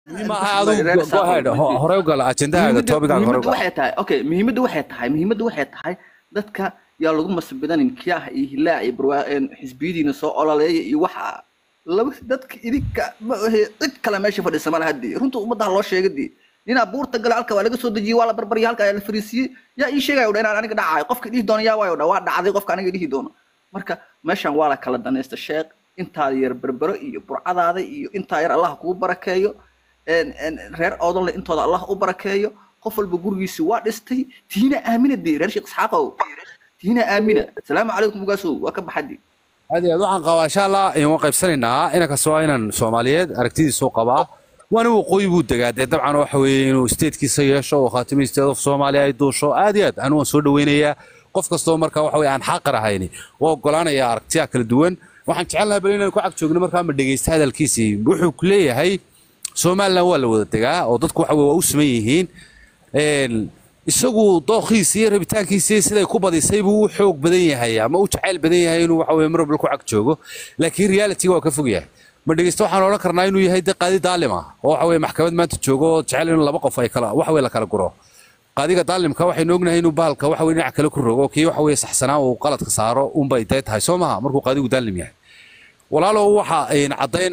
ما هذا go ahead hore u gal ajendaha topic aan hore waxay tahay okay muhiimaddu waxay tahay dadka yaa lagu masbidanin kiyaah iyo hilaac iyo barwaaqeen xisbiyadiina soo olaleeyay iyo waxa laba dadka idinka ma ahe cid kale meesha fadhiisa ma lahayd runta ummadda loo sheegay nina buurta galaalka waa laga soo dajiyay waa la barbariyay halka la fariisiyay yaa ii sheegay inaan aniga dhacay qofka dhihi doona yaa waa dhacday qofka aniga dhihi doona marka meeshan waa la kala danaysta sheekh inta yar barbaro iyo burcadaada iyo inta yar Allah kugu barakeeyo reer oodole intooda Allah u barakeeyo qof walba gurigiisa waa dhistay tiina aamina reer sheekh isxaaqow tiina aamina salaamu calaykum ugaasoo waa ka baxadi هذه waxaan qabaa insha Allah in qaybsanaynaa inaka soo inaan Soomaaliyeed aragtidiisa soo qabaa وانا وقوي بود دغاد طبعا waxa weeye inuu state-kiisa yeesho oo khaatimisteeda Soomaaliya ay doosho aad iyo aad anu soo dhaweynaya qof kasto marka waxa weeye aan xaq rahayni oo go'aanaya aragtiya kala duwan waxaan jecelahay bal inaan ku ag joogno marka ma dhageysto hadalkiisii wuxuu ku leeyahay Soomaaliland waa la wada tagaa oo dadku waxa weeye u sameeyay yihiin isagu dooqiisa iyo rabitaankiisa siday ku badisay buu xoog badan yahay ama u jecel badan yahay inuu waxa weeye marba ku ag joogo laakiin reality waa ka fog yahay ma dhageysto waxaan oran karnaa inuu yahay qaadi daalima oo waxa weeye maxkamad maanta joogo jecel in laba qof ay kala wax weeye la kala guro qaadiga daalimka waxaynu ognahay inuu baalka waxa weeye dhinac kale ku rogo kii waxa weeye saxsanaa oo qaladka saaro bay tahay Soomaha markuu qaadigu daalim yahay walaalo waxa ay cadeyn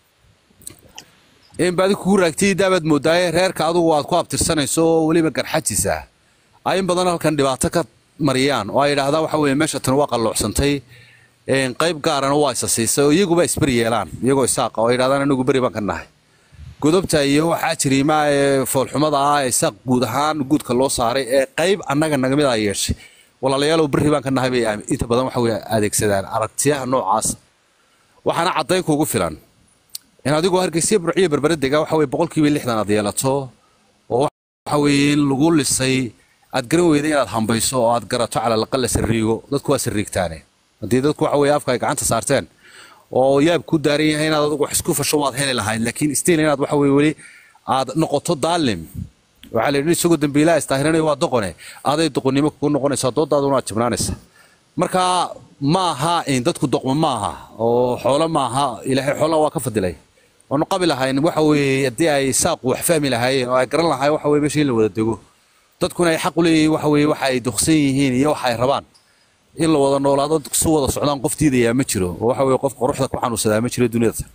in baadi ku raagtay daabad moodaay reerka adigu waad ku abtirsanayso waliba garxajiisa ay badan halkan dhibaato ka mariyaan oo ay yiraahdaan waxa weeye meesha tan waa qaloocsantay qayb gaarana waa isasiisay iyagu ba isbari yeelaan iyagoo isaaq oo yiraahdaan anigu bari baan ka nahay godobta iyo waxa jiriima foolxumada isaaq guud ahaan guudka loo saaray qayb annaga naga mid ah yeeshay walaalayaal bari baan ka nahay bay inta badan waxa weeye adeegsadaan aragtiyaha noocaas waxaana cadeyn kuugu filan in adigu hargeysa burciye barbaradega waxa weeye 60% aad yeelato oo waxa weeye lagu lisay aad garan weeyday inaad hambayso oo aad garato cala laqal sariigo dadku waa sariigtaane hadii dadku waxa weeye afka ay gacanta saarteen oo yaab ku daaran yahay inaad adigu wax isku fasho waad heli lahayd laakiin istiin inaad waxa weeye wali aad noqoto daalim waxa la yiri isugu dambiilaa istaahiranay waa doqone aday doqonnimo ku noqonaysa doodaaduna jibnaanaysa marka ma aha in dadku doqmo ma aha oo xoolo ma aha ilaahay xoolo waa ka fadilay oo qabil ahayn waxa weeye hadii ay saaq wax fahmi lahaayeen oo ay garan lahaayeen waxa weeye meeshii la wada dego dadkuna ay xaq u leeyihiin waxa weeye waxa ay duqsan yihiin iyo waxa ay rabaan in la wada noolaado soo wada socdaan qoftiida ma jiro oo waxa weeye qof quruxda ku xanuunsadaa ma jiro dunida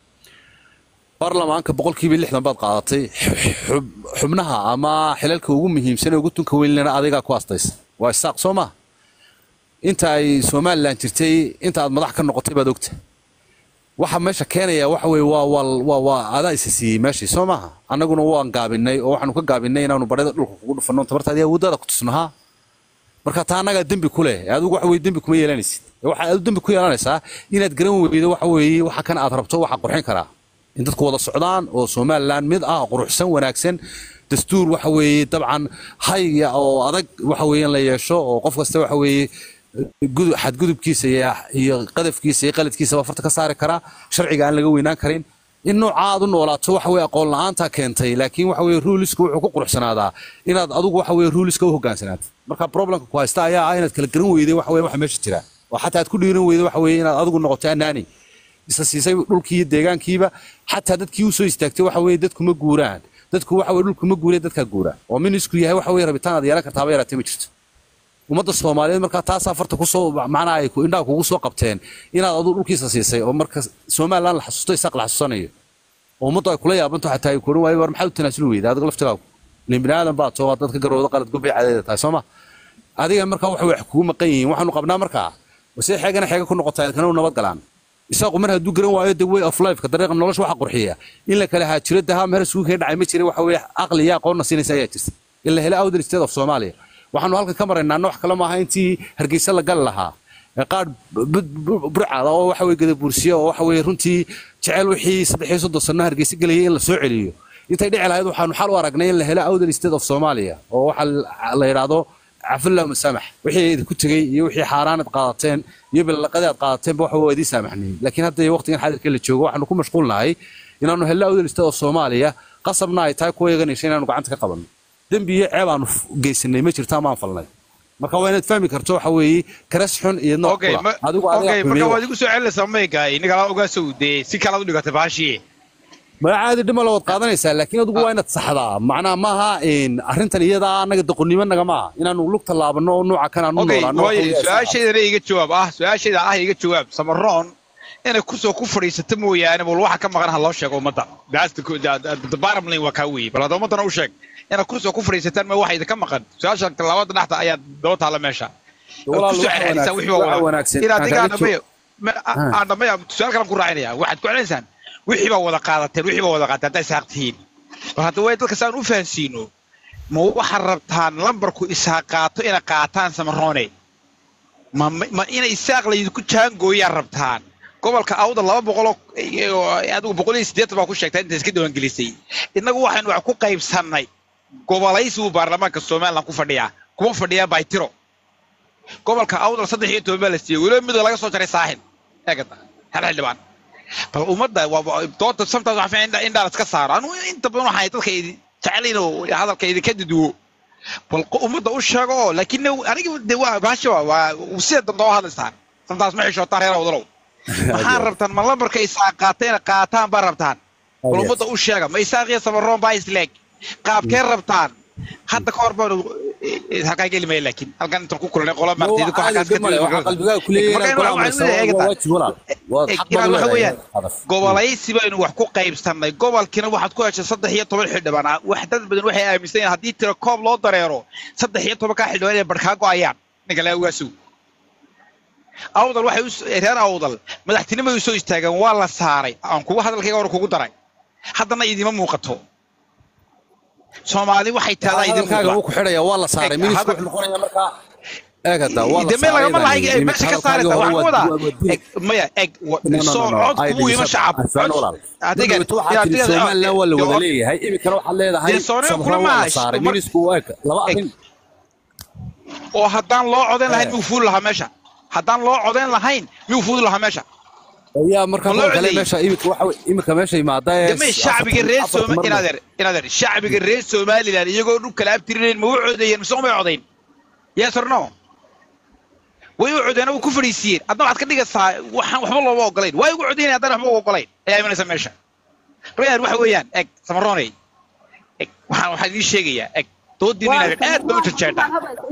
baarlamaanka 60% baad qaadatay xubnaha ama xilalka ugu muhiimsan ugu tunka weynna adiga ku aastays waa saaq Soomaa inta ay Soomaaliland jirtay inta aad madax ka noqotay baad ogtay waxa meesha keenaya waxa weeye waa adaa isii meeshii Soomaa annaguna waan gaabinay oo waxaanu ka gaabinay inaanu barida dhulka kugu dhufano tabartaadii wadada ku tusnaha marka taa anaga dambi ku leh adigu waxa weeye dambi kuma yeelanaysid waxa aad dambi ku yeelanaysaa inaad garan weydo waxa weeye waxa kan aad rabto waxa qurxin kara in dadku wada socdaan oo Soomaaliland mid ah quruxsan wanaagsan dastuur waxa weeye dabcan hayga oo adag waxa weeye la yeesho oo qof kasta waxa weeye xadgudubkiisa iyo qadafkiisa iyo qaladkiisa waa farta ka saari kara sharciga aan laga weynaan karin in noocaad u noolaato waxa weeye aqoon la'aanta keentay laakiin waxa weeye ruleska wuxuu ku quruxsanaadaa inaad adigu waxa weeye ruleska u hogaansanaad marka problemka ku haysta ayaa ah inaad kala garan weyday waxa weeye waxa meesha jira oo xataa aad ku dhiiran weyday waxa weeye inaad adigu noqoto anaani isa siisay dhulkii iyo deegaankiiba xataa dadkii u soo istaagtay waxa weeye dadku ma guuraan dadku waxa weeye dhulku ma guureen dadka guura oo min isku yahay waxa weeye rabitaan aad yeelan kartaa yaraatay ma jirto ummadda Soomaaliyeed marka taas afarta ku soo macnaa ay ku indhaha kugu soo qabteen inaad adigu dhulkiisa siisay oo marka Soomaaliland la xasuusto isaaq la xasuusanayo oo ummadda ay kula yaabanto xataa ay koran waayay war maxay u tanaasul weeyday adiga laftiraagu limbinaadan baa soo dadka garooda qalad gubay cadeeda tahay Soomaa adiga marka wax kugu maqan yihiin waxaanu qabnaa marka wasi xeegana xeega ku noqotay kana nabad galaan isaaqu mar hadduu garan waayo the way of life ka dariiqa nolosha waxa qurxiya in la kala haajiradaha mar suuq ka dhacay ma jiray waxa weeye aqli iyo aqoon siinaysa ayaa jirta in la helo awdal state of Soomaaliya waxaanu halka ka maraynaa nooc kale ma aha intii Hargeysa la gal lahaa qaar burcada oo waxa weeye gada bursiyo oo waxa weeye runtii jecel wixii 3 sano Hargeysa galay in la soo celiyo intay dhici lahayd waxaanu xal u aragnay in la helo awdal state of Soomaaliya oo waxa la yiraahdo عفلا مسامح وحي كنتي وحي حارانة قاطين يبل القضاء قاطين بوحه ودي سامحني لكن هذا وقت حاضر كل تشوفه احنا نكون مشغولنا هاي إنه هلا أول الاستاذ الصومالية قصبنا يتاي كوي غني شينا نقعد قبل دنبي عيبان جيسني ما جرت ما فلنا marka waa inaad fahmi karto waxa weeye karas xun iyo nooc adigu marka waa adigu soo celin sameeyay inaga la oga soo si kala u dhigatay baashi ما عادي دم لو قادنaysa laakiin adigu waa inaad saxdaa macna maaha in arintan iyada anaga doqonnimo naga ma inaanu lugta laabano oo nooca kana nu noolaano su'aasheeda iga jawaab su'aasheeda iga jawaab Samaroon inay ku soo ku fariisato mooyaane bal waxa ka maqan ha loo sheego umada daasta bottom line waa ka weey bal hada umadana u sheeg inay ku soo ku fariisataan ma waxa idinka maqan su'aasha labada dhaxta ayaa daba taala meesha أنا سؤال كلام كورة عينيا واحد كل إنسان وحبا ولا قاعدتين وحبا ولا قاعدتين تساقتين وهذا وايد الكسان وفانسينو مو حربتان لمبركو إسحاقات إلى قاعتان سمروني ما إنا إسحاق اللي يكون كان قوي ربطان قبل كأود الله بقولك يعني بقول إستديت بقول شيء تاني تسكيدو إنجليزي إنه واحد وعكو قيب سناي قبل يسوع برلمان كسومان لكو فديا كم فديا بايترو قبل كأود صدق هي توبالستي ولا مدة لا يصير ساحل هكذا هذا اللي فالأمة وطوط سمت عارفين إن دارت كسر أنا أنت بنو حياتك كذي تعلينه هذا كذي كددو والأمة وش شغال لكنه أنا قلت دوا باشوا وسيد ضوء هذا الستان سمت اسمع شو طاري وضرو محاربتان ما الله بركة إسحاقاتين قاتان بربتان والأمة وش شغال ما إسحاق يسمرون بايس لك قاب كربتان حتى كوربان هكاي كلمة لكن ألقى تركوا كلنا قلنا ما تيجي كحاجات كلها قبلي سبعين وحكوا قيب استمنا قبل كنا واحد كويس صدق هي طبعا حد بنا واحد بدون واحد أمسين هدي تركوب لا ضريره صدق هي طبعا كحد وين بركاكو أيام نقله واسو أوضل واحد هنا أوضل ما تحتني ما يسوي استاجن والله ساري أنكو واحد الكي وركوكو ضري حتى ما يدي ما موقته Soomaali waxay taada idinka uu ku xiraya waa la saaray minisku wuxuu noqonayaa marka eegada waa la saaray ma lahayn meesha ka saaraysa wax wada maya soo cod ku ima shacab adiga Soomaaliland waa la wada leeyahay imika waxa leedahay Soomaaliland waa la saaray minisku waa laba arin oo hadaan loo codeyn lahayn muu fuul lahaa meesha hadaan loo codeyn lahayn muu fuul lahaa meesha يا مركب كلام ماشي إيمك ماشي مع ده الشعب الرئيس سومالي إنادر الشعب الرئيس سومالي لأن يقولوا كلام ترين موعدين مسوم يعودين يا سرنا ويقعدين وكفر يصير أنا بعد كده قصة وحنا الله وقلين ويقعدين هذا نحن وقلين يا من سماشة ريال وحويان إك سمروني إك وحنا يشيء يا إك توديني نبي توديني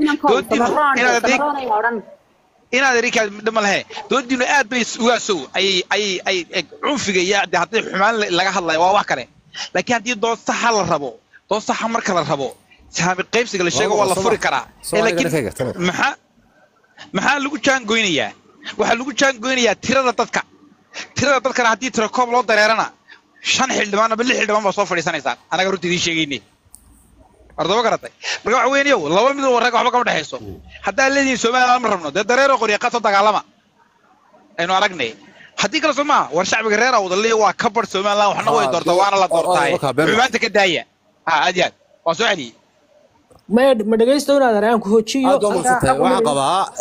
توديني إنا ذريك دمله تودينه بس واسو أي عنف جيا ده هتلاقي حمال لقاه الله وواكره لكن هذه دوس صح الربو دوس صح مركز الربو سهم القيبس قال الشيء والله فرق لكن محل لو كان قوينيا وحل لو كان قوينيا ترى تذكر هذه ترى كم لو دريرنا شان حل ما أنا بالله حل ما بصوف لسان إنسان أنا قررت دي شيء أرضو قرطي رجع وين يو لو من ورقة وحبك ما تحسه حتى الذي سمع أمرنا ده دريرة قريقة تتعلمها إنه أرجني حتى كلا سمع ورشع بجريرة وضليه وكبر سمع الله وحنا هو يدور طوان الله دورتاي بمعنى كداية أديان وسعني ما دقيس تونا دريان كوتشي يو وعقبها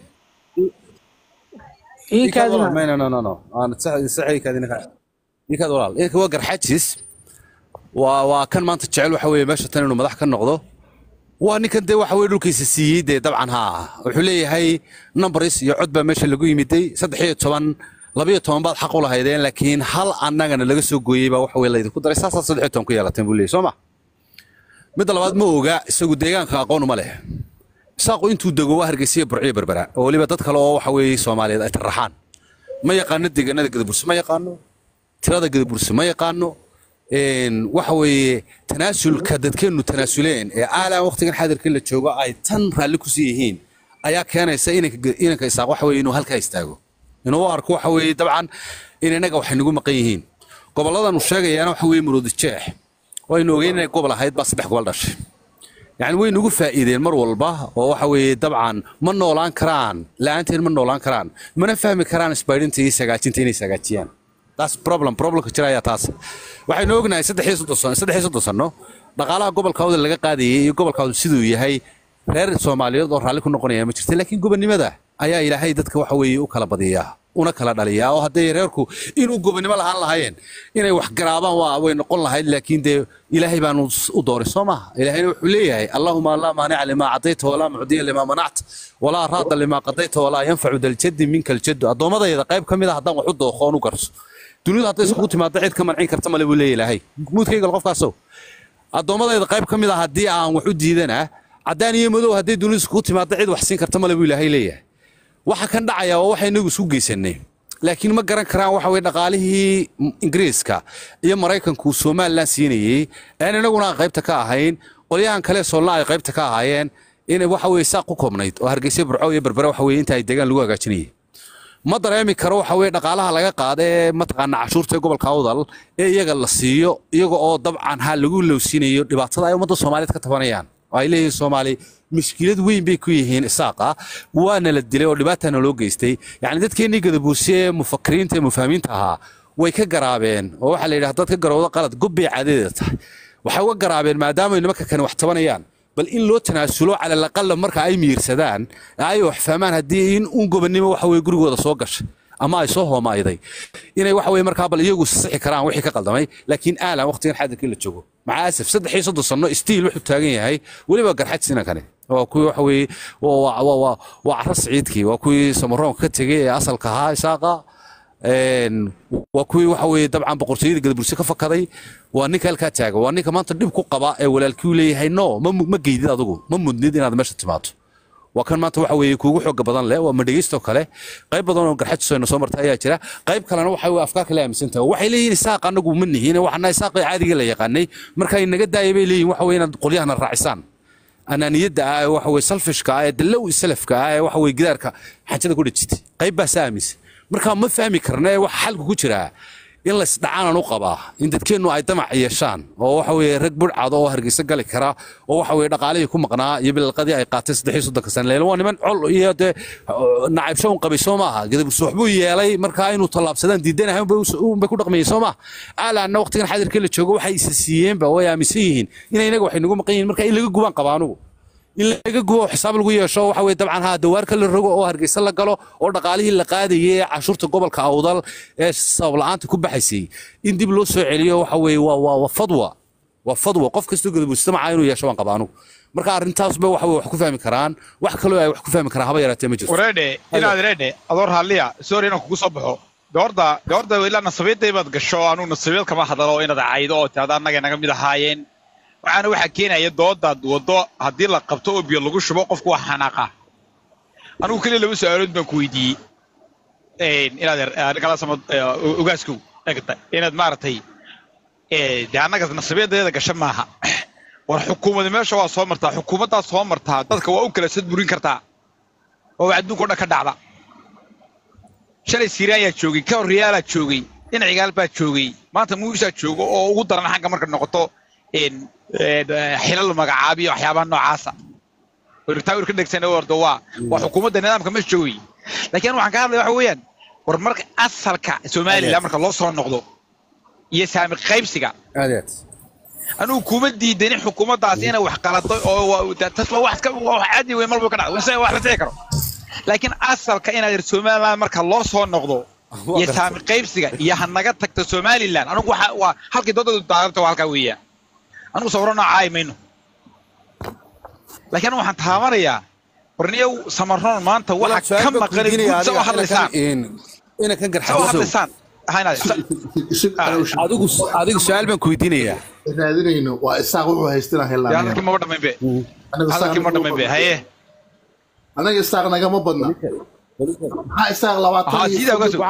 إيه كذا ما أنا صحيح كذا كذا والله إيه هو قرحتشيس وكان ما أنت تشعل وحوي ماشى تاني إنه مدح كان نقضه وأني كنت وحوي له كيس السيد طبعا وحلي هاي نمبرس يعد بمشي اللي جوي متي صدحية طبعا لبيه طبعا بعد حقوا له هيدين لكن هل أنا اللي جسوا جوي وحوي اللي يدخل درس أساس صدحيتهم كيا لاتين بقولي سمع مثل بعد موجع سجود ديجان كقانون ماله ساقوا أنتوا دجوا هرجسية برعي بربرة واللي بتدخل وحوي سومالي الرحان ما يقان الدجاج نادي برس ما يقانو ترى ده برس ما يقانو إن وحوي تناسل كدتكنو تناسلين على وقت كان حاضر كل الشوقة أي تنفع لكوسيهين أيا كان إنك يساق وحوي إنه هالك يستاجو إنه وارك وحوي طبعا إن نجوا حنقول مقيهين قبل هذا نشجع أنا وحوي مرود الشاح وإنه جينا قبل هاي بس بحق دش يعني وين نقول فائدة المر والبا وحوي طبعا من نولان كران لا أنت من نولان كران من فهم كران سبايدين تي سجاتين تاني سجاتين taas problem ka jiraya taas waxaynu ognahay 3 sano dhaqaalaha gobolkooda laga qaadayay iyo gobolkooda sidoo yahay reer Soomaaliyeed oo raali ku noqonaya ma jirto laakiin gobonimada ayaa ilaahay dadka waxa weeye u kala badiyaa una kala dhaliyaa oo haday reerku inuu gobonimo lahaan lahaayeen inay wax garaabaan waa way noqon lahayd laakiin de ilaahay baan u dooray Soomaa ilaahay wuxuu leeyahay Allahumma la maani'a lima atayta wala mu'diya lima mana'ta wala raada lima qadayta wala yanfa'u dal jadd minka al jadd adoomadayda qayb kamid ah hadan wax u dooqoon u garso dunidu hadday iskugu timaado cid ka mancin karta male buu leeyahay ilaahay muudkayga qofkaasow addoommadayda qayb ka mid ah haddii aan wax u diidana caddaan iyo madow haddii dunidu iskugu timaado cid wax siin karta male buu ilaahay leeyahay waxa kan dhacaya waa waxa inagu isu geysanay laakiin ma garan karaan waxa weeye dhaqaalihii ingiriiska iyo maraykanku Soomaaliland siinayay aan inaguna qaybta ka ahayn qolyahan kale Soomaaliland ay qaybta ka ahaayeen in waxa weeye saaq ku koobnayd oo Hargeysa Burco iyo Berbera waxa weeye inta ay deegaan lagu hagaajinayay ma dareemi karo waxa weeye dhaqaalaha laga qaaday mataqaana cashuurta gobolka Awdal ee iyaga la siiyo iyaga oo dabcan ha lagu lowsiinayo dhibaatada ay ummadda Soomaaliyeed ka tabanayaan ay leeyihiin Soomaali مشكلة وين بيكويهين إساقة وانا للدليل ودباتنا لو جيستي يعني dadkeenii gadabuusye mufakiriinta mufahimiintaha way ka garaabeen oo waxa la yiraahdaa dadka garowda qalad gubbi cadeed tahay waxa uga garaabeen maadaama ay nimanka kan wax tabanayaan bal in loo tanaasulo cala laqal marka ay miirsadaan ay wax fahmaan hadii in uu gobonimo waxa way gurigooda soo gashay ama ay soo hoomayday inay waxa way marka bal iyagu sixi karaan wixii ka qaldamay laakiin aalan waqtigan xadalkii la joogo macaasif 3 sano stiil wuxuu taagan yahay waliba garxad sina kale waa kuwii waxa weeye waa carras ciidkii waa kuwii samaroon ka tegay ee asalka ahaa isaaqa waa kuwii waxa weeye dabcan boqortooyada gadabursi ka fakaday waa ninka halkaa taaga waa ninka maanta dhib ku qaba ee walaalkii u leeyahay no ma geydid adigu ma mudnid inaad meesha timaado waa kan maanta waxa weeye kuugu xoog badan leh waa madhageysto kale qayb badan oo garxad soo martay ayaa jira qayb kalena waxa weeye afkaar kale aaminsantahay waxay leeyihiin isaaq anagu ma nihiin waxna isaaq caadiga la yaqaanay marka ay naga daayay leeyihiin waxa weeye inaad qolyahana raacisaan ananiyada waxa weeye selfishka ee dalow salafka waxa weeye gidaarka xajada ku dhijitay qayb baa saamis marka ma fahmi karnaa wax xalku ku jira in la isdhacaan u qabaa in dadkeenu ay damac yeeshaan oo waxa weeye rag burcado oo Hargeysa gali kara oo waxa weeye dhaqaalihii ku maqnaa iyo bilqadii ay qaatay 3 sano leeyahay waa niman col iyo nacayb shoon qabay Soomaha gadabu suuxbu yeelay marka inuu talaabsadaan diidanahay bay ku dhaqmayeen Soomaha alaan waqtigan xadirkii la joogo waxay siiyeen ba way aaminsan yihiin inay inaga wax inagu maqan yihiin marka in laga gubaan qabaan in laga gubo xisaab lagu yeesho waxa weeye dabcan ha dawaarka la rogo oo Hargeysa la galo oo dhaqaalihii la qaadayay cashuurta gobolka Awdal ee sabab la'aanta ku baxaysay in dib loo soo celiyo waxa weeye waa fadwa qof kasta gadabuusta ma inuu yeesho waan qabaanu marka arintaas ba waxa wax ku fahmi karaan wax kale ay wax ku fahmi karaan haba yaraatee ma jirto wareede inaad reede adoor haliya sorry inaan kugu soo baxo doorda ilaa nasabeeday baad gasho aanu nasabeed kama hadalo inaad caaydo oo taada anaga naga mid ahaayeen waxaana waxa keenaya doodaad wado hadii la qabto oo biyo lagu shubo qofku wax xanaaqa anigu kaliya laba su'aalood baan ku weydiiyey inaad kala samad ugaasku egta inaad maartay anaga nasabeedeeda gasho maaha war xukuumadda meesha waa soo martaa xukuumaddaas soo martaa dadka waa u kala sad burin kartaa oo adduunka dhan ka dhacda shalay Siiriyaa joogay ka Riyaala joogay in cigaal baa joogay maanta Muusa joogo oo ugu daran xagga marka noqoto xilal magacaabiyo waxyaabaha noocaasa wartaawir ka dhigsan oo wardo waa xukuumadda nidaamka ma joogay laakiin waxaan ka hadlay waxa weeyaan war marka asalka Soomaaliland marka loo soo noqdo iyo saami qaybsiga anu kuma diidan xukuumaddaas inay wax qalato oo tasba wax ka caadi weey marba ka dhacdo wax la tii karo laakiin asalka inaad Soomaaliland marka loo soo noqdo iyo saami qaybsiga iyo hanaga tagto Soomaaliland anu waxa waa halkii doodada daarta halka weeyaa anu sawirana caaymayno laakiin waxaan taabanayaa warniyow samaroon maanta waxa ka maqan soo hadlaysaan ina kan garxadsan adigu su'aal baan ku weydiinayaa raadinayno waa isaaq wuxuu haystina helaa halkii ma dhameyn be haye anaga isaaq naga ma badna isaaq 20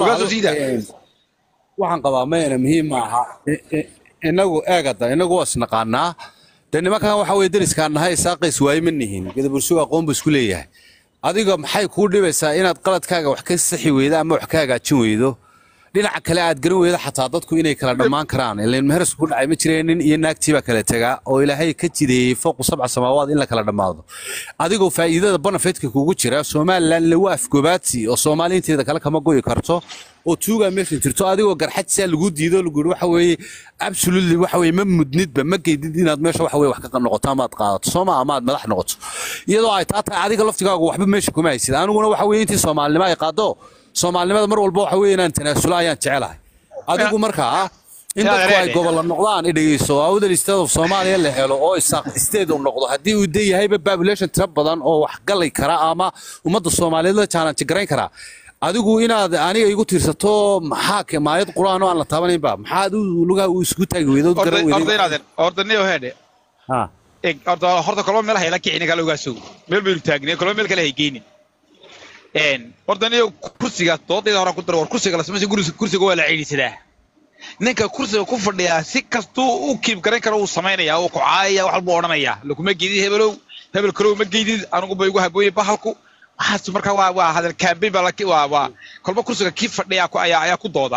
waxaan qabaa meena muhiim maaha inagu eegada inagu wasnaqaanaa nimankan waxa weeye deriskaan nahay isaaqays waay ma nihiin gadabursi aqoon buu isku leeyahay adiga maxay ku dhibaysaa inaad qaladkaaga wax ka saxi weydo ama wax ka hagaajin weydo dhinaca kale aad garan weydo xataa dadku inay kala dhamaan karaan ileen meheras ku dhacay ma jireenin iyo naagtiiba kala tagaa oo ilaahay ka jideeyay fooq 7 samaawaad in la kala dhamaado adigoo faa'iidada benefitka kugu jira Soomaaliland la waaf gobaadsi oo Soomaaliyeed kale kama go'i karto oo tuuga meesha jirto adigoo garxadsi lagu diido lagu waxa weeye absolutely waxa weeye ma mudnidba ma geedid inaad meesha waxa weeye wax ka noqoto ama aad qaadato Soomaa ama aad madax noqoto iyadoo ay taata adiga laftigaagu waxba meesha kuma haysid aniguna waxa weeye intii Soomaalinimo ay qaado Soomaalinimada mar walba waxa weeye inaan tanaasulo ayaan jecelahay adigu markaa in dadku ay gobol noqdaan idhayso awdal state of Soomaaliya la helo oo isaaq state uu noqdo hadii uu deeyahay population trap badan oo wax galay kara ama ummadda Soomaaliyeed la challenge gareyn kara adigu inaad aniga igu tiirsato maxaa maayad quraan oo aan la taabanayn ba maxaad lugaha u isku taagi weydo garan weydo ordaniyo heede ha horta kolba meel hayla kicina kala ogaaso meel bay taagnay kolba meel kale hay geeynin ordaniyo kursiga doodayda hore ku dar war kursiga la sameeyay kursiga waa la ciidisadaa ninka kursiga ku fadhiya si kastuu u kiib garan karo uu sameeynaya oo ku caayaya wax walba oranaya lakuma geedid hebel karo ma geedid anigu bay ugu habooyay bahalku waxaas marka waa hadal campaign baa waa kolba kursiga kii fadhiya ku ayaa ku dooda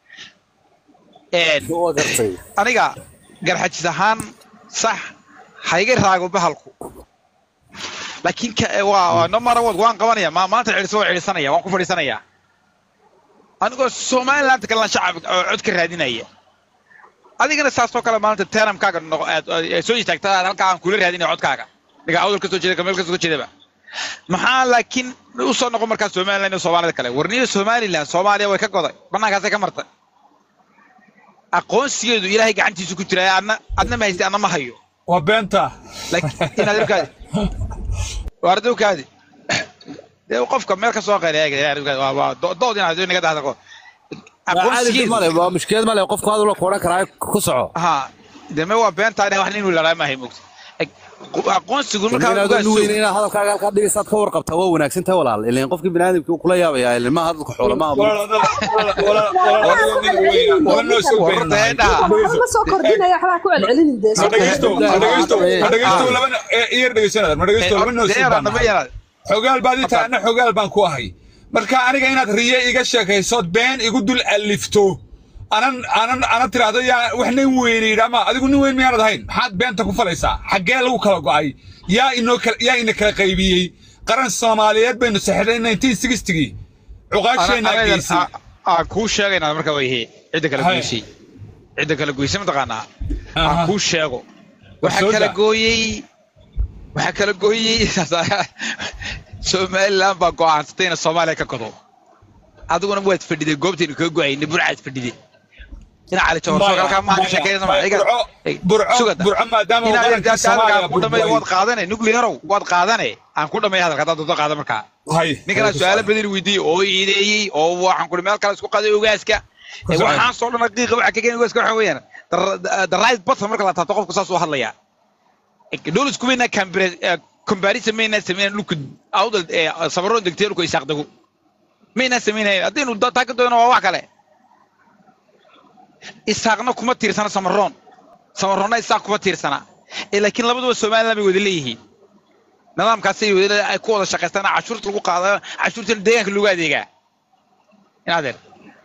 aniga garxajis ahaan sax hayga raago bahalku laakiin waa no marawad waan qabanaya maanta ciisanaya waan ku fadhiisanaya anigoo Soomaaliland kala shacab cod ka raadinaya adigana saasoo kale maanta teeramkaaga soo istaagtaa halka aan kula raadinay codkaaga diga awdal ka soo jeeda meel ka soo jeeda maxaa laakiin u soo noqon markaa Soomaaliland iyo Soomaalida kale warniyo Soomaaliland Soomaaliya way ka goday banaankaas ay ka martay aqoonsigeedu Ilaahay gacantiisa ku jiray adna ma haysta ma hayo waa beenta laakiin inaad arkaad wardukaadi qofka meel ka soo qeyriyay waa dood inaad inaga dahdaqo aqoonsigeedu waa mushkilad ma leh qofka aad la qoran karaa ku soco ha deme waa beenta wax inuu la raamahay moogta aqoonsigu marka uu weyn in hadalkaaga halka dhigisaad ka warqabta waa wanaagsan tahay walaal ilaa qofkii binaadamku kula yaabaya ilaa ma hadalka xoolama ma soo kordhinaya waxa ku celcelin xogaal baadita ana xogaal baan ku ahay marka aniga inaad riye iga sheekayso been igu dul alifto أنا ترى هذا يا وإحنا وين رما هذا كنا وين ميارد هين حد بين تكون فلسا حجال وكلا قاي يا إنك قريبي قرن الصوماليات بين السحرين 1960 عقاشين ناقيس كوش شاقي أنا مركب ويه عندك الجويسي عندك الجويسي ما تقنا كوش شاقو وحكى الجوي سومال بقى عن ستين الصومالي كقطو هذا كنا بوت فدي جوبتي نكوجي نبرعت فدي هنا على شو كان ما شكل برع ما دام واد قادنه نوكليرو واد قادنه aan ku dhameey hadalka dad qaada marka ninkana su'aalo badan weydiiyay oo iideeyay oo waxaan ku meel kale isku qaday ogaaska waxaan soo dhan daqiiqo waxa ka keenay ogaaska waxa weeyaan the right button marka la taabto qofku saas u hadlaya dawlad isku weynaa comparison meena sameeyaan look awdal sabaro degteer ku isaaqdagu meena sameeyay hadii dad taag doono waa wax kale isaaqna kuma tiirsana samaroona isaaq kuma tiirsana laakiin labaduba Soomaaliland way wada leeyihiin nidaamkaasi ay ku wada shaqeystaan cashuurta lagu qaado cashuurta deegaanka lagu adeegaa inaadeer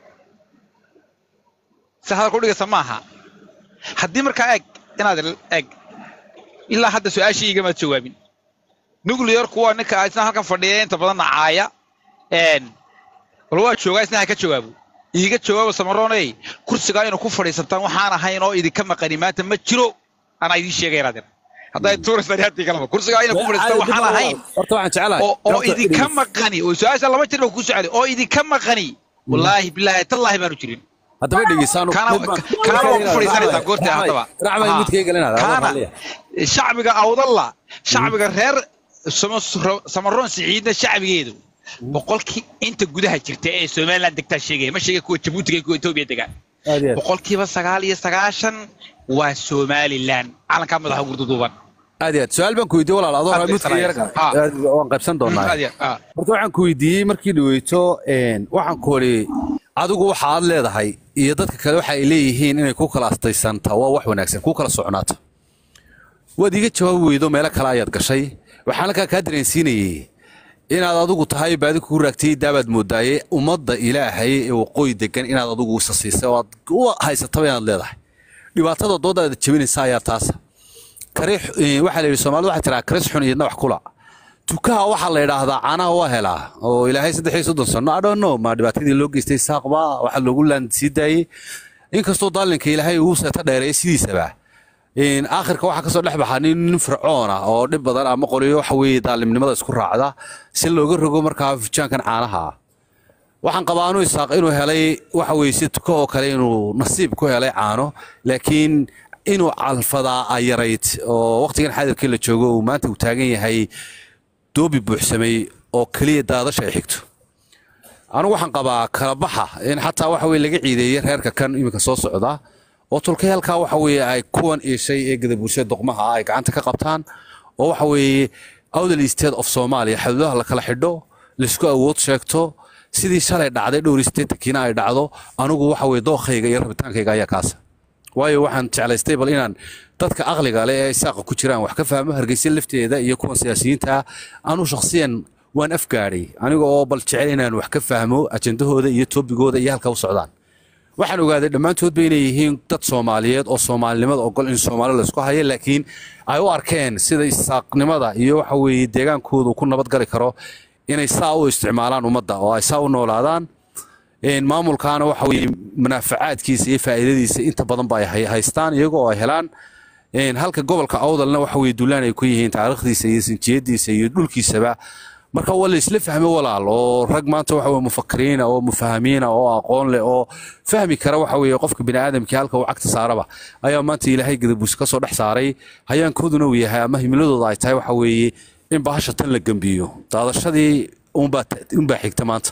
saxda ku dhigaysa maaha haddii markaa eeg ilaa hadda su'aashii igama jawaabin nuclear kuwa ninka aysan halkan fadhiya inta badan caaya walaa joogaa isna ka jawaabo iiga jawaabo samaroonay kursiga inuu ku fadhiisantaan waxaan ahayn oo idinka maqani maanta ma jiro ana idin sheegay raadir hadday touristariyaadii kala kursiga inuu ku fadhiistaan waxaan ahayn horta waxaan jecelahay oo idinka maqani oo su'aasha laba jir ku socday oo idinka maqani wallahi billahi tallahi baanu jirin haddaba dhigisaanu kana ku fadhiisanaysa goorta hadaba racmay midkayga leena shacbiga awdalla shacbiga reer samaroon siciidna shacbigeedu boqolkii inta gudaha jirta ee Soomaaliland degtaa sheegay ma sheegay kuwa Djibouti iyo Ethiopia degan boqolkiiba 99 waa Soomaaliland calanka madaxa gurduduban aad su'aal baan ku weydiiyay walaal adoo raamidka yarka waan qaybsan doonaa horta waxaan ku weydiiyay markii dhaweyto waxaan ku hore adigu waxa aad leedahay iyo dadka kale waxa ay leeyihiin inay ku kala astaysantaa waa wax wanaagsan ku kala soconaato wadiga jawaab weydo meel kale ayaad gashay waxaan ka dareensiinayay inaad adigu tahay baadi ku raagtay daabad moodaayay ummadda Ilaahay ee waqooyi degan inaad adigu sasiisay oo aad u haysato inaad leedahay dhibaatada doodaada jabinaysa ayaa taas kariix waxa la yiri Soomaalidu waxa tiraa kariix xun iyo wax kula tukaha waxa la yiraahdaa caanaha waa helaa oo Ilaahay 3 sano I don't know ma dhibaatadii loo geystay saaqba waxa lagu laansiiday inkastoo daalinka Ilaahay uu seeta dheereeyay sidiisaba آخر كواحد كسر لحبة حنين فرعونة أو نبض أنا مقولي وحوي تعلم لماذا سكر عادة سلوا جرجوا مركب كان عنها وحن قبانو يساقينه هلاي وحوي ست كو كلينو نصيب كو هلاي عنه لكن إنه على الفضاء يريت وقت كان حاضر كل تشوجو وما تبتاعين هاي دوبي بحسمي أو كلية هذا شيء حكته anigu waxaan qabaa kala baxa in xataa waxa weeye laga ciideeyay reerka kan iminka soo socda oo tulkay halkaa waxa weeye ay kuwan ishay ee gadabuusha doqmaha ay gacanta ka qabtaan oo waxa weeye awdal state of Soomaaliya xaduudaha la kala xidho lisku awood sheegto sidii shalay dhacday dhowr state kiina ay dhacdo anigu waxa weeye dookhayga iyo rabitaankayga ayaa kaas waayo waxaan jeclaystay bal inaan dadka aqliga leh ee saaqa ku jiraan wax ka fahmo Hargeysa lafteeda iyo kuwa siyaasiyiinta aanu shakhsiyan waan afgaaray aniga oo bal jecel inaan wax ka fahmo ajandahooda iyo toobigooda iyo halka u socdaan waxaan ogaaday dhammaantood bay inay yihiin dad Soomaaliyeed oo Soomaalinimada ogol in Soomaali la isku hayo laakiin ay u arkeen sida isaaqnimada iyo waxa weeye deegaankoodu ku nabad gali karo inay saa u isticmaalaan ummadda oo ay saa u noolaadaan maamulkaana waxa weeye manaafacaadkiisa iyo faa'iidadiisa inta badan bay haystaan iyagoo ay helaan halka gobolka Awdalna waxa weeye duulaan ay ku yihiin taariikhdiisa iyo sinjiyadiisa iyo dhulkiisaba marka wala isla fahmo walaal oo rag maanta waxa weeye mufakkiriina oo mufahamiina oo aqoon leh oo fahmi kara waxa weeye qofka bini aadamkii halka uu cagta saaraba ayaa maanta Ilaahay gadabuus ka soo dhex saaray hayaankooduna uu yahay ama himiladooda ay tahay waxa weeye in bahasha tan la gambiyo daadashadii unbaa xigta maanta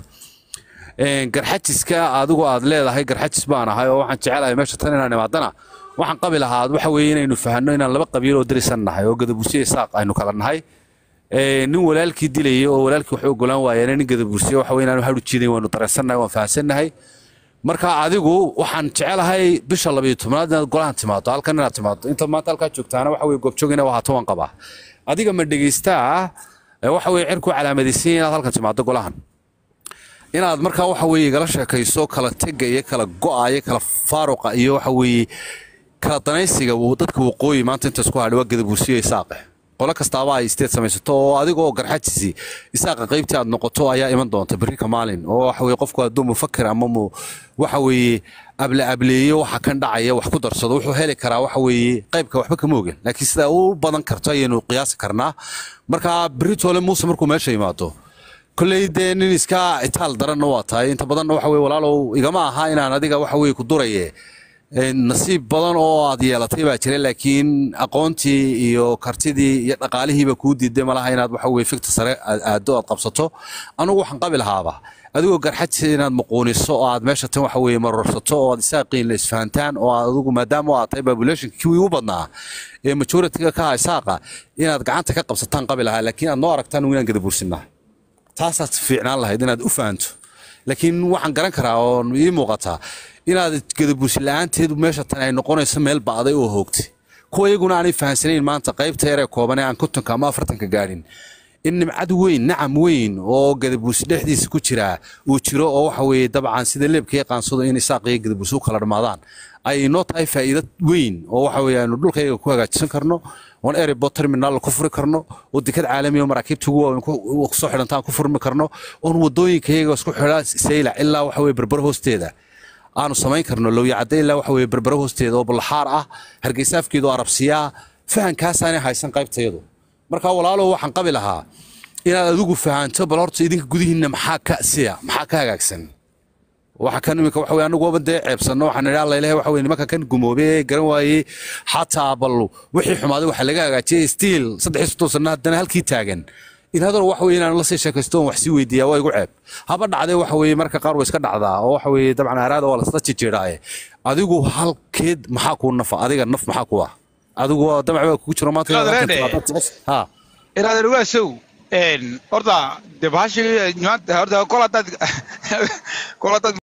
garxajiska adigu aad leedahay garxajis baan ahay oo waxaan jecelahay meesha tan inaan imaadana waxaan qabi lahaa waxa weeye inaynu fahanno inaan laba qabiil oo darisan nahay oo gadabuusiye saaq aynu kala nahay nin walaalkii dilay oo walaalkii wuxuu ogolaan waayeen in gadabuusiye waxa weeye inaan haru jiiday waanu dareensanahay waan fahansanahay marka adigu waxaan jecelahay bisha 12aad inaad golahan timaado halkan inaad timaado inta maanta halka joogtaana waxa weeye goobjoogina waa toban qaba adiga ma dhageystaa waxa weeye cirku calaamadaysan inaad halkan timaado golahan inaad marka waxa weeye igala sheekayso kala tagga iyo kala go'a iyo kala faaruqa iyo waxa weeye kala danaysiga dadka waqooyi maanta inta isku hadhay waa gadabuusiye saaqe qola kastaaba ay state samaysato oo adigoo garxajisi isaaqa qaybtii aad noqoto ayaa iman doonta bari ka maalin oo waxa weeye qofku aad mufakkir ama waxa weeye ableeyo waxa kan dhacaya wax ku darsado wuxuu heli karaa waxa weeye qaybka waxba kama ogen laakiin sida uu badan karto ayaynu qiyaasi karnaa marka Britole Muuse markuu meesha yimaado kulay nin iska itaal daran waa tahay inta badan waxa weeye walaalow igama aha inaan adiga waxa weeye ku duraye nasiib badan oo aad yeelatay baa jiray laakiin aqoontii iyo kartidii iyo dhaqaalihiiba ku diiday malaha inaad waxa weeye fikir sare aad qabsato anigu waxaan qabi lahaaba adigoo garxajis inaad muquuniso oo aad meesha tan waxa weeye marorsato oo aad isaaqiin la isfahantaan oo adigu maadaama aad tahay population kii ugu badnaa ee majority-ga ka isaaqa inaad gacanta ka qabsataan qabi lahaa laakiin aad noo aragtaan inaan gadabuursinaa taasaad fiicnaan lahayd inaad u fahanto laakiin waxaan garan karaa oo ii muuqataa inaad gadabuusi la'aanteedu meesha tan ay noqonayso meel baaday oo hoogtay kuwa iyaguna aanay fahansanayn maanta qaybta yar ee kooban ee aan 50 ama 40 gaadhin in nimcad weyn nacam weyn oo gadabuusi dhexdiisa ku jira uu jiro oo waxa weeye dabcan sida leebkii qaansado in isaaqiga gadabuusi u kala dhamaadaan ay noo tahay faa'iido weyn oo waxa weeye aanu dhulkayga ku hagaajisan karno on airport terminal ku furi karno oo dekad caalami oo maraakiibta ugu soo xidhantaan ku furmi karno oo wadooyinkayga isku xidhaa sayla ilaa waxa weeye barbar hoosteeda aanu samayn karno loo yacday ilaa waxa weeye barbar hoosteeda oo balaxaar ah Hargeysa afkeedu Arabsiya fahankaas aan haysan qaybteedu marka walaalo waxaan qabi lahaa inaad adigu fahanto bal horta idinka gudihiina maxaa ka hagaagsan waxa kan imika waxa weeye anagu wabada ceebsano waxaan ilaahay ilaahay waxa weeye nimanka kan gumoobay garan waayay xataa ballu wixii xumaaday waxa laga hagaajiyay steel 3 sano hadana halkii taagan in hadal waxa weeye inaan la sii sheekaysto wax si weydiiyaa waa igu ceeb haba dhacday waxa weeye marka qaar way iska dhacdaa oo waxa weeye dabcan araada waa la isla jijeeray adigu halkeed maxaa ku nafa adiga naf maxaa ku ah adigu damac ku jiro maanta ha iraada ruwaasow horta de baashi horta kolada